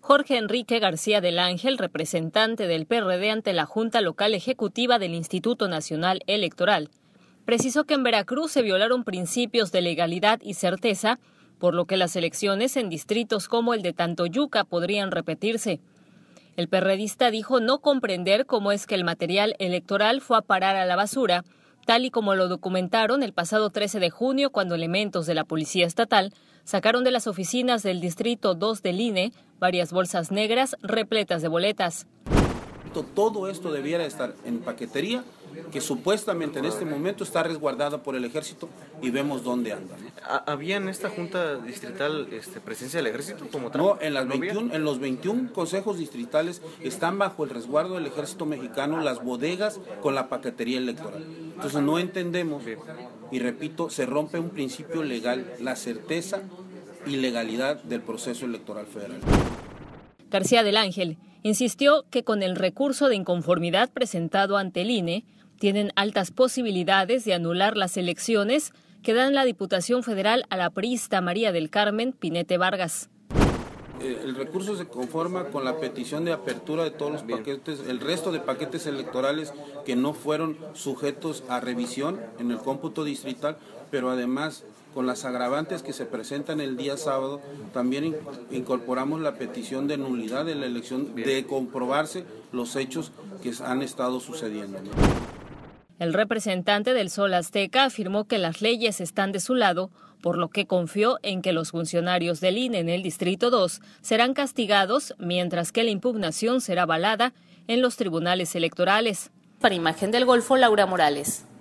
Jorge Enrique García del Ángel, representante del PRD ante la Junta Local Ejecutiva del Instituto Nacional Electoral, precisó que en Veracruz se violaron principios de legalidad y certeza, por lo que las elecciones en distritos como el de Tantoyuca podrían repetirse. El perredista dijo no comprender cómo es que el material electoral fue a parar a la basura, tal y como lo documentaron el pasado 13 de junio cuando elementos de la Policía Estatal sacaron de las oficinas del Distrito 2 del INE varias bolsas negras repletas de boletas. Todo esto debiera estar en paquetería, que supuestamente en este momento está resguardada por el Ejército y vemos dónde anda. ¿Había en esta Junta Distrital presencia del Ejército como tal? No, en los 21 consejos distritales están bajo el resguardo del Ejército Mexicano las bodegas con la paquetería electoral. Entonces no entendemos, y repito, se rompe un principio legal, la certeza y legalidad del proceso electoral federal. García del Ángel insistió que con el recurso de inconformidad presentado ante el INE, tienen altas posibilidades de anular las elecciones que dan la Diputación Federal a la priista María del Carmen Pinete Vargas. El recurso se conforma con la petición de apertura de todos los paquetes, el resto de paquetes electorales que no fueron sujetos a revisión en el cómputo distrital, pero además con las agravantes que se presentan el día sábado, también incorporamos la petición de nulidad de la elección, de comprobarse los hechos que han estado sucediendo. El representante del Sol Azteca afirmó que las leyes están de su lado, por lo que confió en que los funcionarios del INE en el Distrito 2 serán castigados, mientras que la impugnación será avalada en los tribunales electorales. Para Imagen del Golfo, Laura Morales.